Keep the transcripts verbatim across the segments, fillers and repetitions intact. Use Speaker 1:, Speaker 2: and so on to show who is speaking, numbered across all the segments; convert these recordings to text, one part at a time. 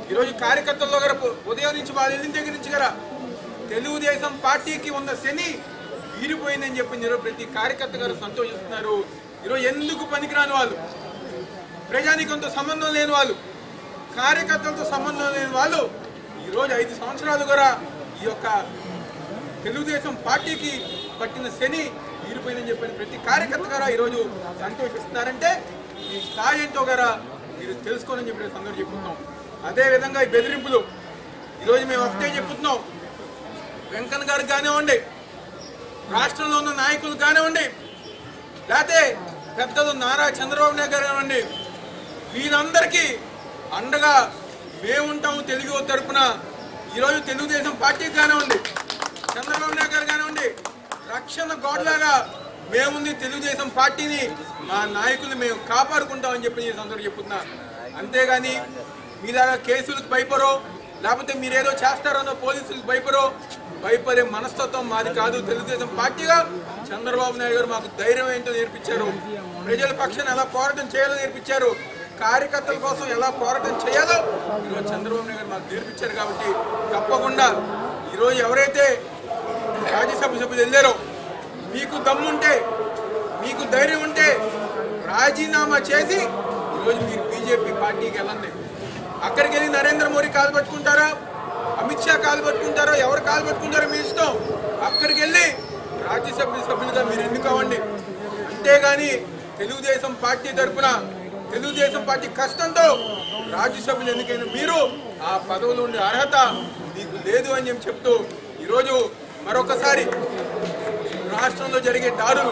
Speaker 1: ఈరోజు కార్యకర్తల్లో గారు ఉదయం నుంచి వాళ్ళ ఇల్లు దగ్గర నుంచి గారా తెలుగుదేశం పార్టీకి ఉన్న శని వీరిపోయిందని చెప్పి ఈరోజు ప్రతి కార్యకర్త గారు సంతోషిస్తున్నారు. ఈరోజు ఎందుకు పనికిరాని వాళ్ళు, ప్రజానికంతో సంబంధం లేని వాళ్ళు, కార్యకర్తలతో సంబంధం లేని వాళ్ళు ఈరోజు ఐదు సంవత్సరాలు కూడా ఈ యొక్క తెలుగుదేశం పార్టీకి పట్టిన శని వీరిపోయిందని చెప్పిన ప్రతి కార్యకర్త గారా ఈరోజు సంతోషిస్తున్నారంటే ఈ స్థాయి ఏంటో గారా మీరు తెలుసుకోవాలని చెప్పి సందర్భం చెప్పుతున్నాం. అదేవిధంగా ఈ బెదిరింపులు ఈరోజు మేము ఒకటే చెప్పుతున్నాం, వెంకన్న గారికి కానివ్వండి, రాష్ట్రంలో ఉన్న నాయకులు కానివ్వండి, లేకపోతే పెద్దలు నారా చంద్రబాబు నాయుడు గారు కానివ్వండి, వీరందరికీ అండగా మేముంటాము. తెలుగు తరపున ఈరోజు తెలుగుదేశం పార్టీకి కానివ్వండి, చంద్రబాబు నాయుడు గారు కానివ్వండి, రక్షణ గోడలాగా మేముంది. తెలుగుదేశం పార్టీని మా నాయకులు మేము కాపాడుకుంటామని చెప్పి నేను అందరూ చెప్తున్నా. అంతేగాని మీలాగా కేసులకు భయపడో, లేకపోతే మీరేదో చేస్తారన్నో పోలీసులకు భయపడో, భయపడే మనస్తత్వం మాది కాదు. తెలుగుదేశం పార్టీగా చంద్రబాబు నాయుడు గారు మాకు ధైర్యం ఏంటో నేర్పించారు, ప్రజల పక్షాన్ని ఎలా పోరాటం చేయాలో నేర్పించారు, కార్యకర్తల కోసం ఎలా పోరాటం చేయాలో ఈరోజు చంద్రబాబు నాయుడు గారు మాకు నేర్పించారు. కాబట్టి తప్పకుండా ఈరోజు ఎవరైతే రాజ్యసభ సభ్యులు వెళ్ళారో, మీకు దమ్ముంటే, మీకు ధైర్యం ఉంటే రాజీనామా చేసి ఈరోజు మీరు బీజేపీ పార్టీకి వెళ్ళండి. అక్కడికి వెళ్ళి నరేంద్ర మోడీ కాలు పట్టుకుంటారా, అమిత్ షా కాలు పట్టుకుంటారో, ఎవరు కాలు పట్టుకుంటారో మీ ఇష్టం. అక్కడికి వెళ్ళి రాజ్యసభ సభ్యులుగా మీరు ఎన్నుకోవండి. అంతేగాని తెలుగుదేశం పార్టీ తరఫున తెలుగుదేశం పార్టీ కష్టంతో రాజ్యసభ్యులు ఎన్నికైన మీరు ఆ పదవులు ఉండే అర్హత మీకు లేదు అని చెప్పి చెప్తూ ఈరోజు మరొకసారి రాష్ట్రంలో జరిగే దాడులు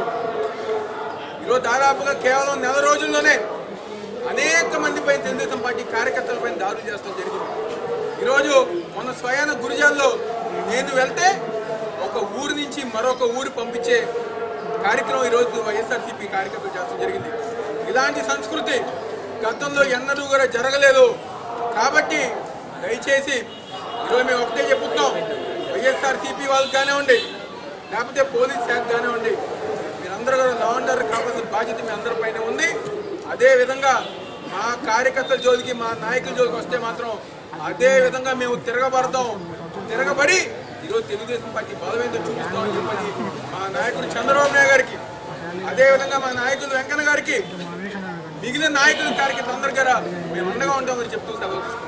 Speaker 1: ఈరోజు దాదాపుగా కేవలం నెల రోజుల్లోనే అనేక మందిపై తెలుగుదేశం పార్టీ కార్యకర్తలపై దాడులు చేస్తాం జరిగింది. ఈరోజు మన స్వయాన గురిజాల్లో నేను వెళ్తే ఒక ఊరు నుంచి మరొక ఊరు పంపించే కార్యక్రమం ఈరోజు వైఎస్ఆర్సీపీ కార్యకర్తలు చేస్తాం జరిగింది. ఇలాంటి సంస్కృతి గతంలో ఎన్నడూ కూడా జరగలేదు. కాబట్టి దయచేసి ఈరోజు మేము ఒకటే చెప్పుతున్నాం, వైఎస్ఆర్సీపీ వాళ్ళకి కానివ్వండి, లేకపోతే పోలీస్ శాఖ కానివ్వండి, మీరందరూ కూడా లా అండ్ ఆర్డర్ కావాల్సిన బాధ్యత మీ అందరిపైన ఉంది. అదేవిధంగా మా కార్యకర్తల జోలికి, మా నాయకుల జోలికి వస్తే మాత్రం అదే విధంగా మేము తిరగబడతాం. తిరగబడి ఈరోజు తెలుగుదేశం పార్టీ బలమేందో చూపిస్తామని చెప్పని మా నాయకుడు చంద్రబాబు నాయుడు గారికి, అదేవిధంగా మా నాయకులు వెంకన్న గారికి, మిగిలిన నాయకుల కార్యకర్తలు అందరికీ మేము అండగా ఉంటామని చెప్తూ సెలవు.